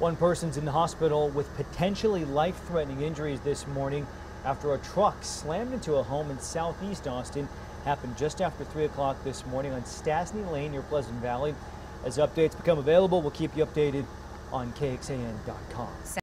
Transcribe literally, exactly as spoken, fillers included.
One person's in the hospital with potentially life-threatening injuries this morning after a truck slammed into a home in southeast Austin. Happened just after three o'clock this morning on Stassney Lane near Pleasant Valley. As updates become available, we'll keep you updated on K X A N dot com.